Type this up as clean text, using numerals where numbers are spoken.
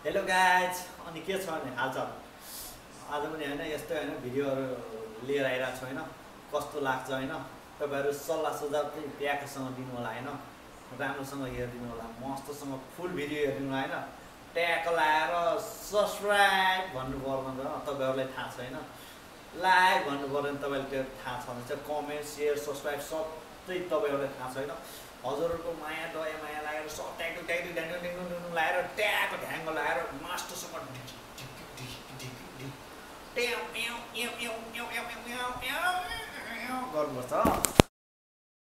Hello guys अनि के छ भने हालचाल आज पनि होइन यस्तो होइन भिडियोहरू लिएर आइरहेको छु होइन कस्तो लाग्छ होइन तपाईँहरू सल्लाह सुझाव चाहिँ ट्यागसँग दिनु होला होइन राम्रोसँग हेरिदिनु होला मस्तसँग फुल भिडियो हेरिदिनु होला होइन ट्याग लाएर सब्सक्राइब भन्नु पर्दैन तपाईँहरूलाई थाहा छ होइन लाइक भन्नु पर्दैन तपाईँले त्यो थाहा छ भने चाहिँ कमेन्ट सेयर सब्सक्राइब सबै तपाईँहरूलाई थाहा छ होइन हजुरहरूको माया दया माया लागेर सब ट्याग लाएर ट्याग ढ्याङ्ग लाएर मास्टरसँग गर्नुपर्छ।